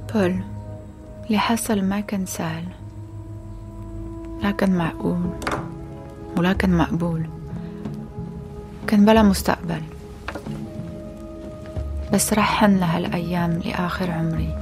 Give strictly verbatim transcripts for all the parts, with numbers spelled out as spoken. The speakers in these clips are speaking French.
بول، اللي حصل ما كان سهل، لكن معقول ولكن مقبول. كان بلا مستقبل، بس رح حن لهالأيام لآخر عمري.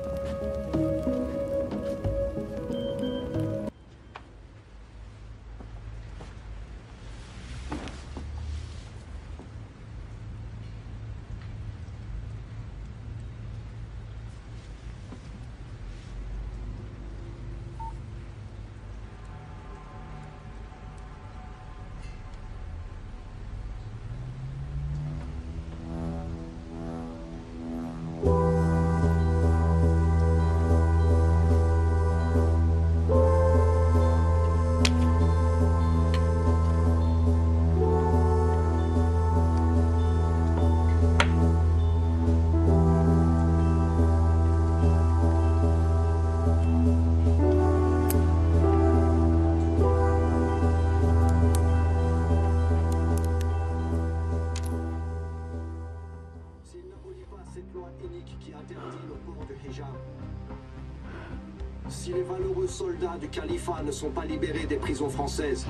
Si les valeureux soldats du califat ne sont pas libérés des prisons françaises,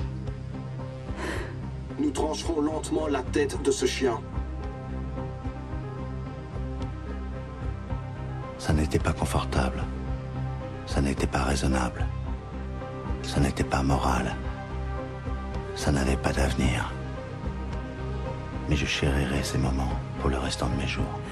nous trancherons lentement la tête de ce chien. Ça n'était pas confortable, ça n'était pas raisonnable, ça n'était pas moral, ça n'avait pas d'avenir. Mais je chérirai ces moments pour le restant de mes jours.